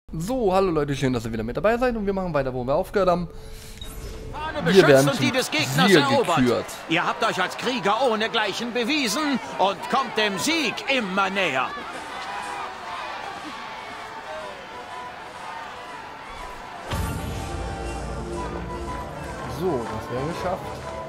So, hallo Leute, schön, dass ihr wieder mit dabei seid und wir machen weiter, wo wir aufgehört haben. Wir werden und die des Gegners erobert. Ihr habt euch als Krieger ohnegleichen bewiesen und kommt dem Sieg immer näher. So, das wäre geschafft.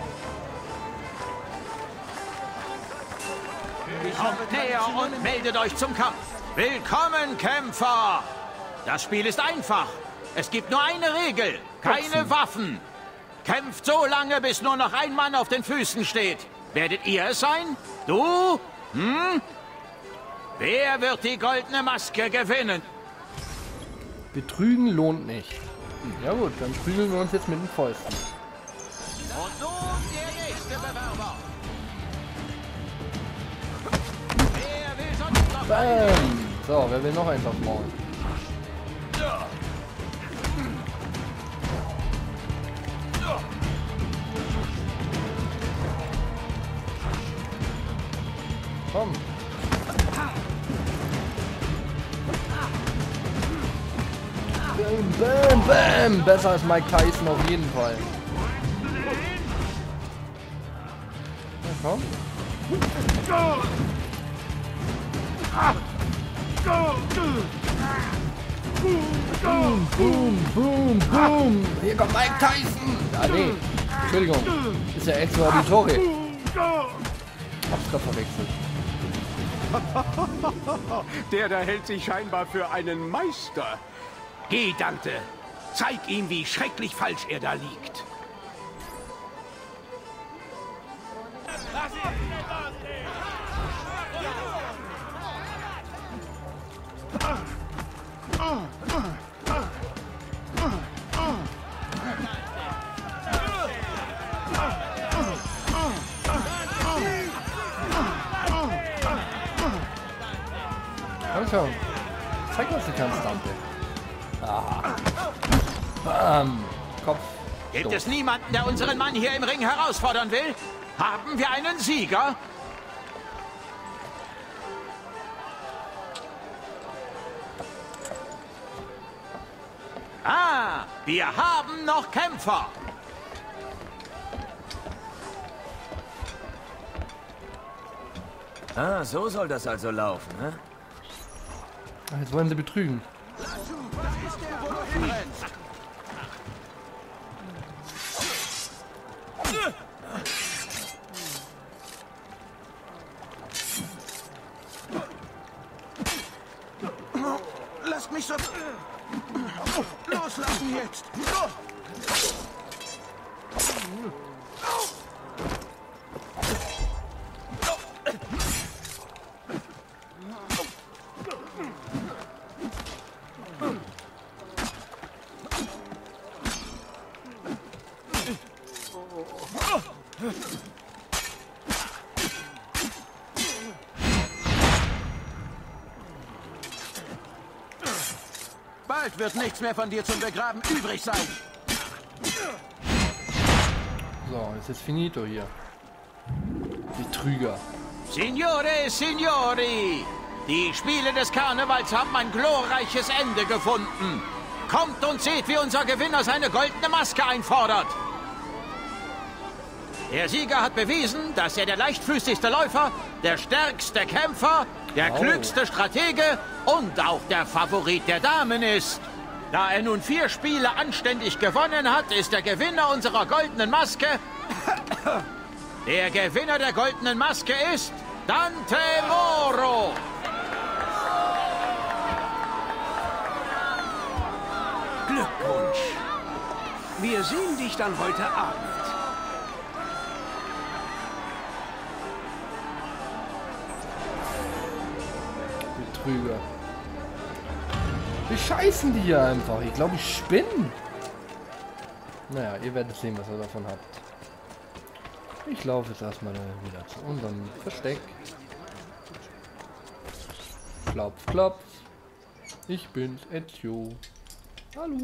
Kommt näher und meldet euch zum Kampf. Willkommen, Kämpfer! Das Spiel ist einfach. Es gibt nur eine Regel. Keine Waffen. Kämpft so lange, bis nur noch ein Mann auf den Füßen steht. Werdet ihr es sein? Du? Hm? Wer wird die goldene Maske gewinnen? Betrügen lohnt nicht. Ja gut, dann prügeln wir uns jetzt mit den Fäusten. Und nun der nächste Bewerber. Wer will sonst noch? Bam! So, wer will noch eins aufs Maul? Komm. Bam, bam, bam! Besser als Mike Tyson auf jeden Fall. Ja, komm. Boom, boom, boom, boom! Hier kommt Mike Tyson! Ah, nee. Entschuldigung. Ist ja extra Auditory. Hab's grad verwechselt. Der da hält sich scheinbar für einen Meister. Geh, Dante. Zeig ihm, wie schrecklich falsch er da liegt. Komm schon. Zeig, was du kannst, Dante. Ah. Bam. Kopf. Gibt es niemanden, der unseren Mann hier im Ring herausfordern will? Haben wir einen Sieger? Ah, wir haben noch Kämpfer. Ah, so soll das also laufen, ne? Ach, jetzt wollen sie betrügen. Lasst mich so... Loslassen jetzt! Bald wird nichts mehr von dir zum Begraben übrig sein. So, jetzt ist finito hier. Betrüger. Signore, Signori! Die Spiele des Karnevals haben ein glorreiches Ende gefunden. Kommt und seht, wie unser Gewinner seine goldene Maske einfordert. Der Sieger hat bewiesen, dass er der leichtfüßigste Läufer, der stärkste Kämpfer, der klügste Stratege und auch der Favorit der Damen ist. Da er nun 4 Spiele anständig gewonnen hat, ist der Gewinner unserer goldenen Maske... Der Gewinner der goldenen Maske ist Dante Moro. Glückwunsch. Wir sehen dich dann heute Abend. Betrüger. Wie scheißen die hier einfach? Ich glaube, ich spinne. Naja, ihr werdet sehen, was ihr davon habt. Ich laufe jetzt erstmal wieder zu unserem Versteck. Klopf, klopf. Ich bin's, Ezio. Hallo.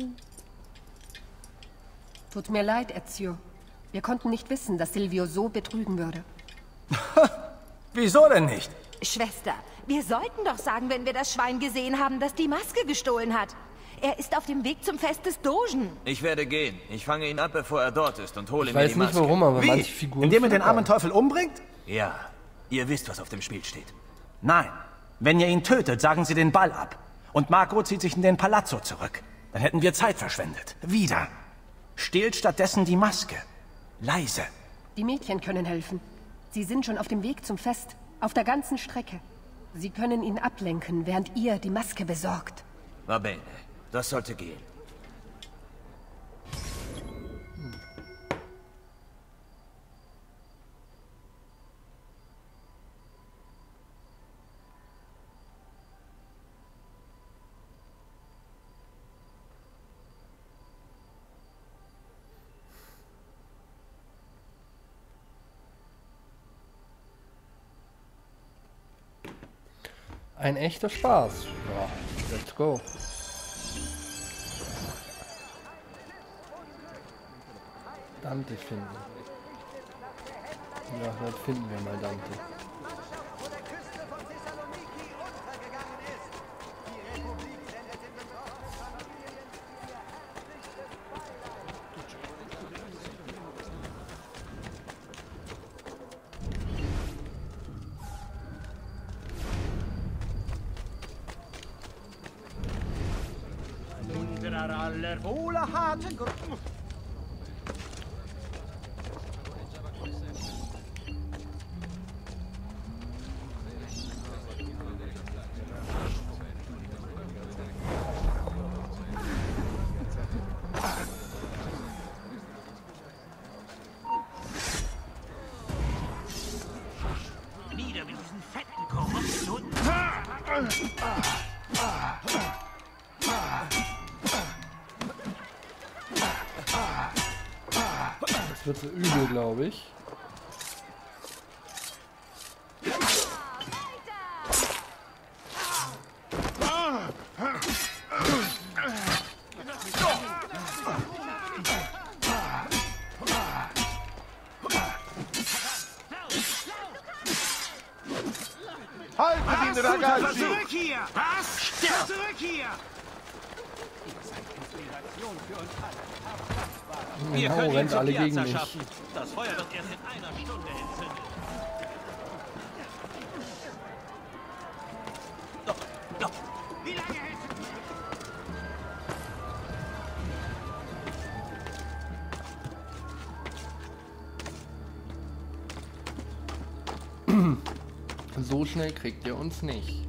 Tut mir leid, Ezio. Wir konnten nicht wissen, dass Silvio so betrügen würde. Wieso denn nicht? Schwester, wir sollten doch sagen, wenn wir das Schwein gesehen haben, das die Maske gestohlen hat. Er ist auf dem Weg zum Fest des Dogen. Ich werde gehen. Ich fange ihn ab, bevor er dort ist und hole Ich mir die weiß nicht Maske. warum, aber Wie? manche Figuren... Indem er den armen flimmern. Teufel umbringt? Ja, ihr wisst, was auf dem Spiel steht. Nein. Wenn ihr ihn tötet, sagen sie den Ball ab. Und Marco zieht sich in den Palazzo zurück. Dann hätten wir Zeit verschwendet. Wieder. Stehlt stattdessen die Maske. Leise. Die Mädchen können helfen. Sie sind schon auf dem Weg zum Fest. Auf der ganzen Strecke. Sie können ihn ablenken, während ihr die Maske besorgt. Va bene. Das sollte gehen. Ein echter Spaß. Ja, let's go. Dante finden. Ja, dann finden wir mal Dante. Nieder mit diesen fetten Korruptionen. Das wird so übel, glaube ich. Haltet ihn, Ragazzi! Zurück hier! Was? Stirb! Zurück hier! Wir Genau, können ihn rennt zur alle gegen Piazza mich. schaffen. Das Feuer wird erst in einer Stunde entzündet. Wie lange hältst du? So schnell kriegt ihr uns nicht.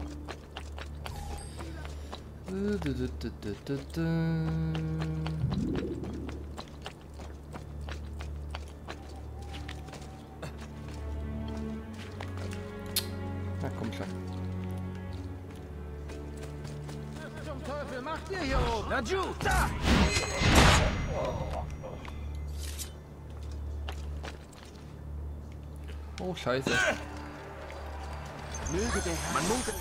Na komm schon. Was zum Teufel macht ihr hier oben? Na, Ju, da! Oh Scheiße. Möge der Herr... Man munkelt...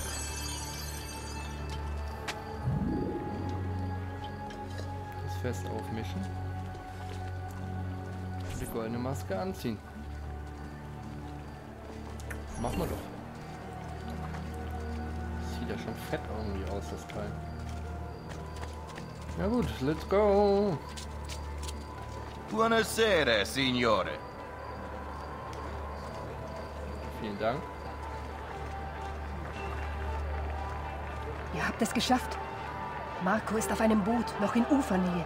Das Fest aufmischen. Die goldene Maske anziehen. Machen wir doch. Sieht ja schon fett irgendwie aus, das Teil. Ja gut, let's go. Buonasera, Signore. Vielen Dank. Ihr habt es geschafft. Marco ist auf einem Boot, noch in Ufernähe.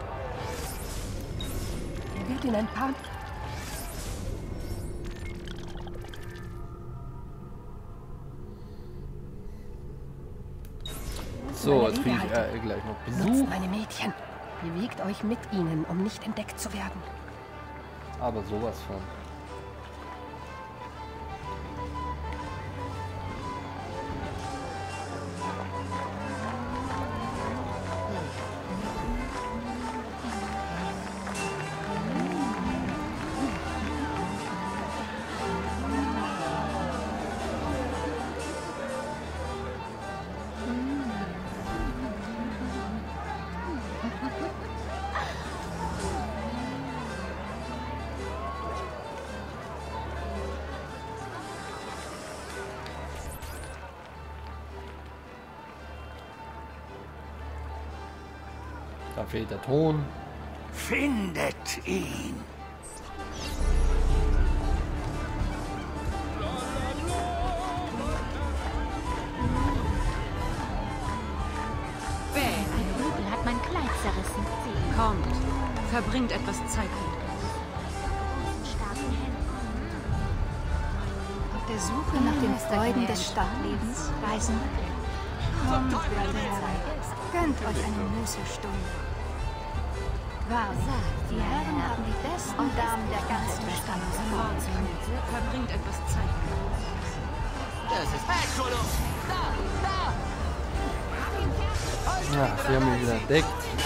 Er wird in ein paar... So, jetzt kriege ich gleich noch Besuch. Nutzt meine Mädchen. Bewegt euch mit ihnen, um nicht entdeckt zu werden. Aber sowas von. Da fehlt der Ton. Findet ihn. Ein Rübel hat mein Kleid zerrissen. Kommt, verbringt etwas Zeit mit Auf der Suche nach den Freuden des Stadtlebens reisen. Kommt, werte Herren, gönnt euch eine Mußestunde. Wahrlich, die Herren haben die besten Damen der ganzen Stadt vorzulegen. Verbringt etwas Zeit mit Ja, sie haben mich wieder entdeckt.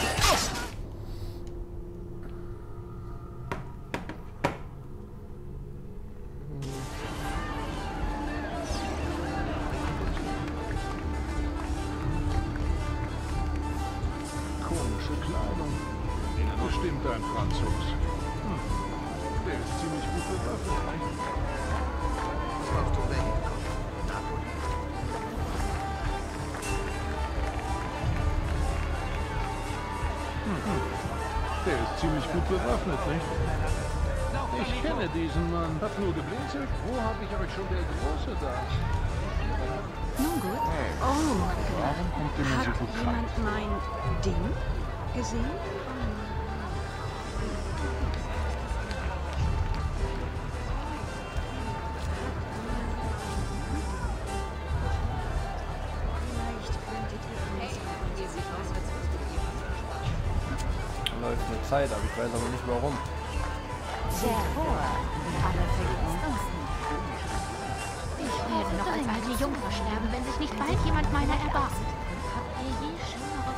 Komische Kleidung. Bestimmt ein Franzos. Der ist ziemlich gut bewaffnet. Der ist ziemlich gut bewaffnet, nicht? Ich kenne diesen Mann. Hab nur geblinzelt. Wo habe ich euch schon der Große da? Nun gut. Warum kommt ihr mir so Hat gut rein? jemand mein Ding gesehen? Läuft eine Zeit, aber ich weiß aber nicht warum. Sehr wohl. Aber vergisst uns nicht. Ich werde noch als alte Jungfer sterben, wenn sich nicht bald jemand meiner erbarmt. Habt ihr je schönere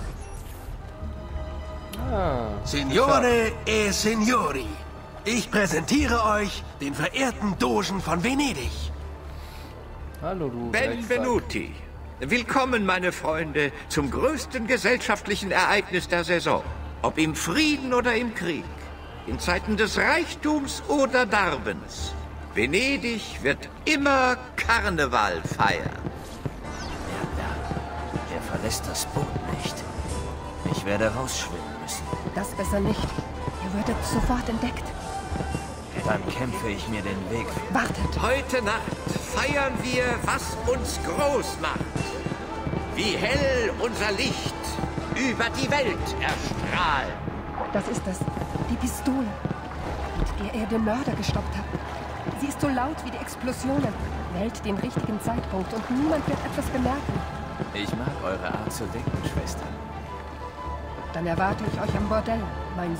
Frauen? Ah, Signore e Signori, ich präsentiere euch den verehrten Dogen von Venedig. hallo du. Benvenuti. Willkommen, meine Freunde, zum größten gesellschaftlichen Ereignis der Saison. Ob im Frieden oder im Krieg, in Zeiten des Reichtums oder Darbens. Venedig wird immer Karneval feiern. Er verlässt das Boot nicht. Ich werde rausschwimmen müssen. Das besser nicht. Ihr würdet sofort entdeckt. Dann kämpfe ich mir den Weg. Wartet. Heute Nacht feiern wir, was uns groß macht. Wie hell unser Licht über die Welt erstrahlt. Das ist es. Die Pistole, mit der ihr den Mörder gestoppt habt. Sie ist so laut wie die Explosionen. Wählt den richtigen Zeitpunkt und niemand wird etwas bemerken. Ich mag eure Art zu denken, Schwester. Dann erwarte ich euch am Bordell, mein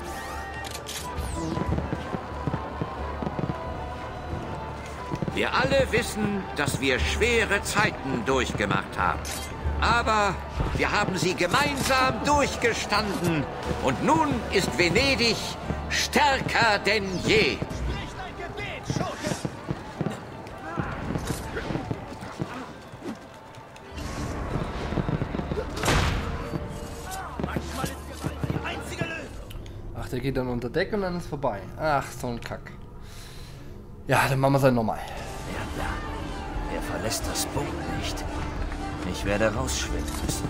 Wir alle wissen, dass wir schwere Zeiten durchgemacht haben. Aber wir haben sie gemeinsam durchgestanden. Und nun ist Venedig stärker denn je. Ach, der geht dann unter Deck und dann ist vorbei. Ach, so ein Kack. Ja, dann machen wir es halt nochmal. Er verlässt das Boot nicht. Ich werde rausschwimmen müssen.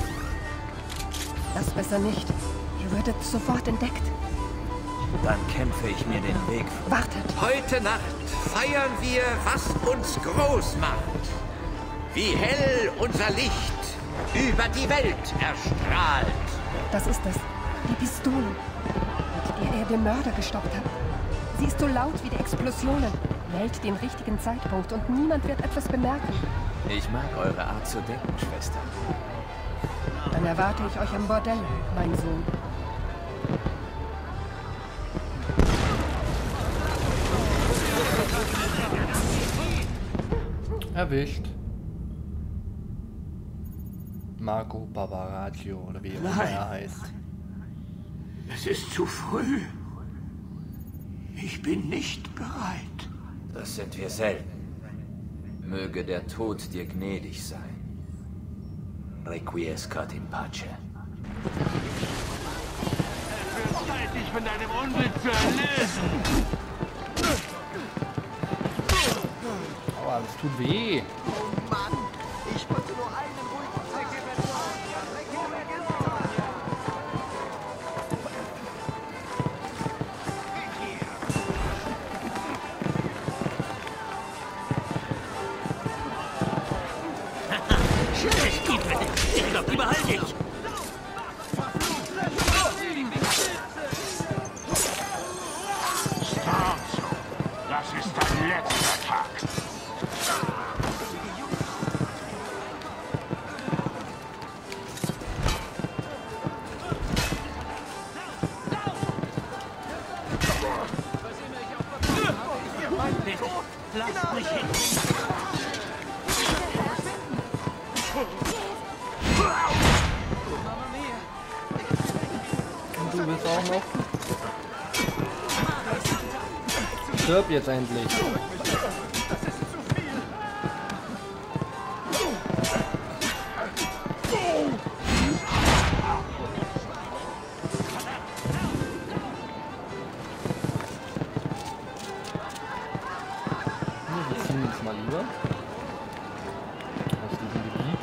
Das besser nicht. Ihr würdet sofort entdeckt. Dann kämpfe ich mir den Weg. Wartet. Heute Nacht feiern wir, was uns groß macht. Wie hell unser Licht über die Welt erstrahlt. Das ist es. Die Pistole, mit der ihr den Mörder gestoppt habt. Sie ist so laut wie die Explosionen. Wählt den richtigen Zeitpunkt und niemand wird etwas bemerken. Ich mag eure Art zu denken, Schwester. Dann erwarte ich euch am Bordell, mein Sohn. Erwischt. Marco Barbaraccio, oder wie immer er heißt. Es ist zu früh. Ich bin nicht bereit. Das sind wir selten. Möge der Tod dir gnädig sein. Requiescat in pace. Es wird Zeit, dich von deinem Unglück zu erlösen. Aua, das tut weh. Oh Mann, ich wollte nur einen ruhigen Zweck Ich glaube, die behalte ich. Das ist dein letzter Tag. Lass mich hin. Und du bist auch noch. Stirb jetzt endlich. Wir ziehen uns mal lieber aus diesem Gebiet.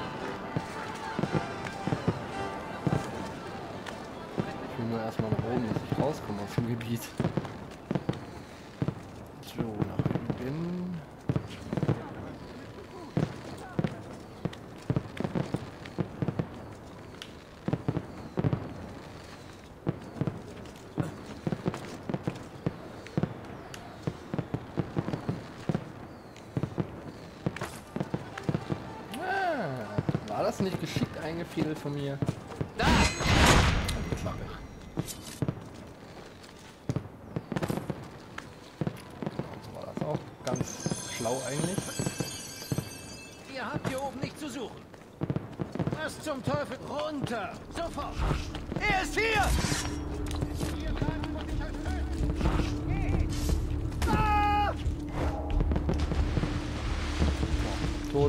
Ich will nur erstmal nach oben, dass ich rauskomme aus dem Gebiet. So, nach Üben. War das nicht geschickt eingefädelt von mir? Da! Klappe. So war das auch ganz schlau eigentlich. Ihr habt hier oben nicht zu suchen. Was zum Teufel? Runter! Sofort! Er ist hier! Tot.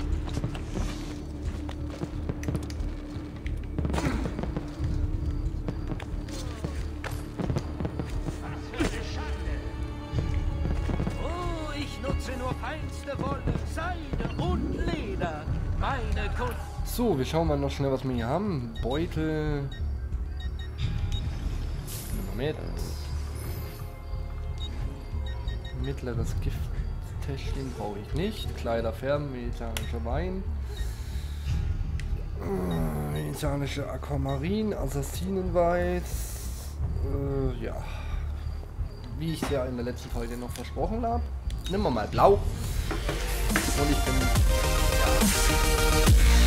So, wir schauen mal noch schnell, was wir hier haben. Beutel. Moment. Mittleres Gifttäschchen brauche ich nicht. Kleider färben, mediterranischer Wein. Mediterranische Aquamarin, Assassinenweiß. Ja. Wie ich es ja in der letzten Folge noch versprochen habe. Nehmen wir mal blau. Und ich bin... Ja.